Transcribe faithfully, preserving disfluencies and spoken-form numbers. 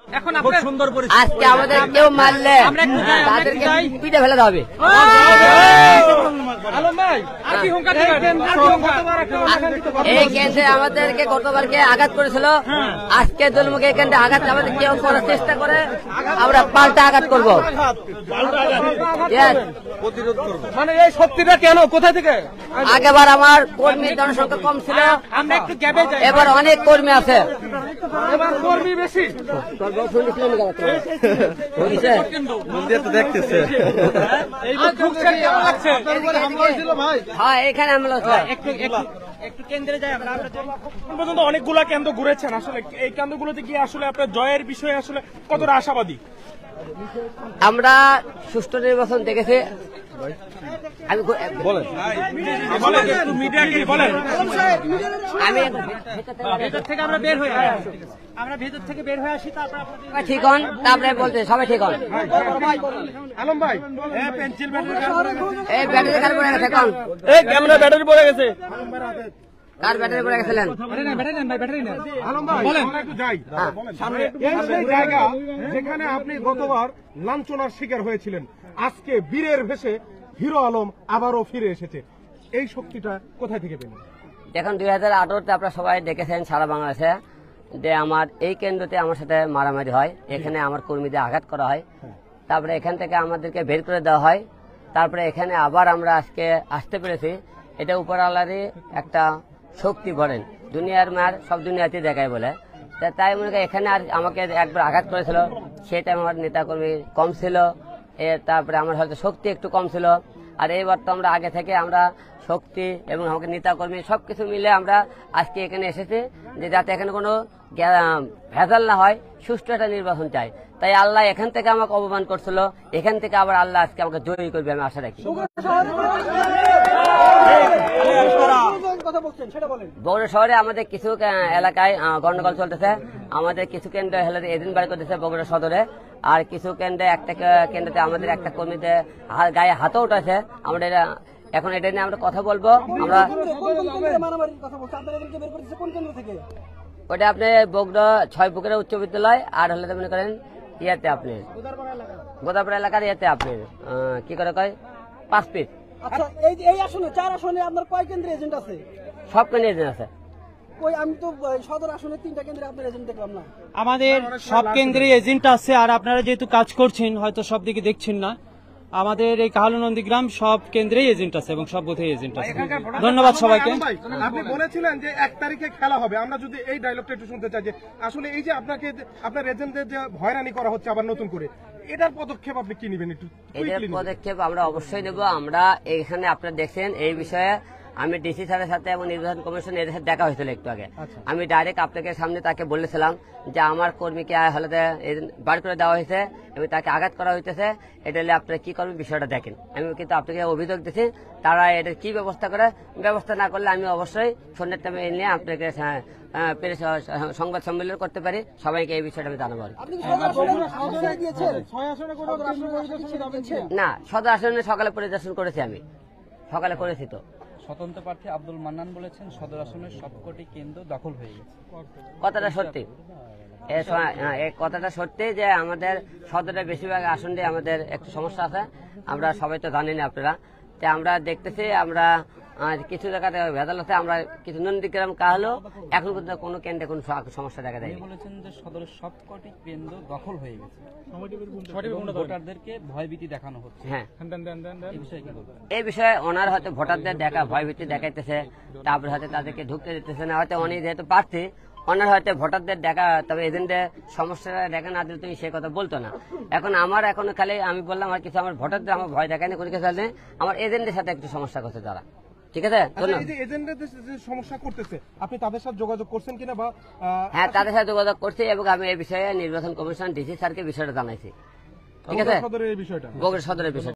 এখন খুব সুন্দর পরিস্থিতি। আজকে আমাদের কেউ মারলে তাদেরকে পিঠে ফেলে হবে। আলম ভাই আর কি হুঙ্কার দিবেন? এই কেন্দ্রে আমাদেরকে গতবারকে আঘাত করেছিল, আজকে দলমুখে এই কেন্দ্রে আঘাত আমাদের কেউ করার চেষ্টা করে, আমরা পাল্টা আঘাত করবো। প্রতিরোধ করবো। মানে এই শক্তিটা কেন, কোথা থেকে? আগেবার আমার কর্মীর জনসংখ্যা কম ছিল, আমরা একটু গ্যাপে যাই, এবার অনেক কর্মী আছে। এবার কর্মী বেশি। দেখতেছে এই ঢুকছেন কেমন লাগছে? হ্যাঁ, এখানে আমরা একটু একটু একটু কেন্দ্রে যাই আমরা। এখন পর্যন্ত অনেকগুলা কেন্দ্র ঘুরেছেন, আসলে এই কেন্দ্রগুলোতে গিয়ে আসলে আপনার জয়ের বিষয়ে আসলে কতটা আশাবাদী? আমরা সুষ্ঠু নির্বাচন দেখেছি। আমি বলেন একটু মিডিয়াকে বলেন। আমি ভেতর থেকে আমরা বের হয়ে আসি, আমরা ভেতর থেকে বের হয়ে আসি, তারপর আপনাদের ঠিক হন, তারপরে বলতে সবাই ঠিক হন। আলম ভাই পেন্সিল এই ব্যাটারি কার পড়ে গেছে? কোন এই ক্যামেরা ব্যাটারি পড়ে গেছে। কার ব্যাটারি পড়ে গেছিলেন? জায়গা যেখানে আপনি গতবার লাঞ্ছনার শিকার হয়েছিলেন, আজকে বীরের ভেসে হিরো আলম আবারও ফিরে এসেছে, এই শক্তিটা কোথায় থেকে পেলেন? দেখুন, দুই হাজার আঠারোতে আপনারা সবাই দেখেছেন সারা বাংলাদেশে যে আমার এই কেন্দ্রতে আমার সাথে মারামারি হয়, এখানে আমার কর্মীদের আঘাত করা হয়, তারপরে এখান থেকে আমাদেরকে বের করে দেওয়া হয়, তারপরে এখানে আবার আমরা আজকে আসতে পেরেছি। এটা উপরওয়ালারই একটা শক্তি বলেন, দুনিয়ার মার সব দুনিয়াতে দেখায় বলে। তাই মনে করি এখানে আর আমাকে একবার আঘাত করেছিল, সেই টাইম আমার নেতাকর্মী কম ছিল, তারপরে আমার হয়তো শক্তি একটু কম ছিল। আর এইবার তো আমরা আগে থেকে আমরা শক্তি এবং আমাকে নেতাকর্মী সবকিছু মিলে আমরা আজকে এখানে এসেছি, যে যাতে এখানে কোনো ভেজাল না হয়, সুষ্ঠু একটা নির্বাচন চাই। তাই আল্লাহ এখান থেকে আমাকে অপমান করছিল, এখান থেকে আবার আল্লাহ আজকে আমাকে জয়ী করবে, আমি আশা রাখি। বগুড়া শহরে আমাদের কিছু এলাকায় গন্ডগোল চলতেছে, আমাদের কিছু কেন্দ্র এদিন বাড়ি করতেছে বগুড়া সদরে, আর কিছু কেন্দ্রে একটা কেন্দ্রতে আমাদের একটা কর্মীতে গায়ে হাতও উঠেছে। আমরা এখন এটা নিয়ে আমরা কথা বলবো। আমরা ওটা আপনি বগুড়া ছয় পুকুরে উচ্চ বিদ্যালয়, আর হলে মনে করেন ইয়াতে আপনি গোদাপাড়া এলাকার ইয়াতে আপনি কি করে কয় পাঁচ পিস। আচ্ছা, এই এই আসনে চার আসনে আপনার কয় কেন্দ্রে এজেন্ট আছে? সব কেন্দ্রে এজেন্ট আছে। কই আমি তো সদর আসনে তিনটা কেন্দ্রে আপনার এজেন্ট দেখলাম না। আমাদের সব কেন্দ্রে এজেন্ট আছে, আর আপনারা যেহেতু কাজ করছেন হয়তো সব দিকে দেখছেন না, আমাদের এই কাহালু নন্দীগ্রাম সব কেন্দ্রেই এজেন্ট আছে এবং সব বুথে এজেন্ট আছে। ধন্যবাদ সবাইকে। আপনি বলেছিলেন যে এক তারিখে খেলা হবে, আমরা যদি এই ডায়লগটা একটু শুনতে চাই যে আসলে এই যে আপনাকে আপনার এজেন্টদের যে হয়রানি করা হচ্ছে আবার নতুন করে, এটার পদক্ষেপ আপনি কি নেবেন? একটু এটার পদক্ষেপ আমরা অবশ্যই নেব। আমরা এখানে আপনারা দেখছেন এই বিষয়ে আমি ডিসি স্যারের সাথে এবং নির্বাচন কমিশন এদের সাথে দেখা হয়েছিল একটু আগে। আমি ডাইরেক্ট আপনাকে সামনে তাকে বলেছিলাম যে আমার কর্মীকে হলে বার করে দেওয়া হয়েছে এবং তাকে আঘাত করা হইতেছে, এটা হলে আপনারা কি করবেন বিষয়টা দেখেন। আমি কিন্তু আপনাকে অভিযোগ দিচ্ছি, তারা এটা কি ব্যবস্থা করে, ব্যবস্থা না করলে আমি অবশ্যই সন্ধ্যের টাইমে নিয়ে আপনাকে সংবাদ সম্মেলন করতে পারি, সবাইকে এই বিষয়টা আমি জানাবো। না, সদর আসনে সকালে পরিদর্শন করেছি, আমি সকালে করেছি। তো স্বতন্ত্র প্রার্থী আব্দুল মান্নান বলেছেন সদর আসনের সবকটি কেন্দ্র দখল হয়ে গেছে, কথাটা সত্যি? এই কথাটা সত্যি যে আমাদের সদরের বেশিরভাগ আসন দিয়ে আমাদের একটু সমস্যা আছে, আমরা সবাই তো জানি না আপনারা। তাই আমরা দেখতেছি আমরা কিছু জায়গাতে ভেজাল আছে, আমরা কিছু নন্দীগ্রাম কাহলো এখন কিন্তু কোনো কেন্দ্রে কোনো সমস্যা দেখা দেয়। বলেছেন যে সদরের সবকটি কেন্দ্র দখল হয়ে গেছে, ভোটারদেরকে ভয়ভীতি দেখানো হচ্ছে। হ্যাঁ, এই বিষয়ে কি বলবেন? এই বিষয়ে ওনার হয়তো ভোটারদের দেখা ভয়ভীতি দেখাইতেছে, তারপরে হয়তো তাদেরকে ঢুকতে দিতেছে না, হয়তো উনি যেহেতু প্রার্থী ওনার হয়তো ভোটারদের দেখা, তবে এজেন্টের সমস্যাটা দেখা না দিলে তুমি সে কথা বলতো না। এখন আমার এখন খালি আমি বললাম আর কিছু আমার ভোটারদের আমার ভয় দেখায়নি কোনো কিছু, আমার এজেন্টের সাথে একটু সমস্যা করছে তারা। ঠিক আছে, সমস্যা করতেছে, আপনি তাদের সাথে যোগাযোগ করছেন কিনা? বা হ্যাঁ, তাদের সাথে যোগাযোগ করছি এবং আমি এই বিষয়ে নির্বাচন কমিশন ডিসি স্যারকে বিষয়টা জানাইছি। ঠিক আছে, বিষয়টা বগুড়া সদরের বিষয়।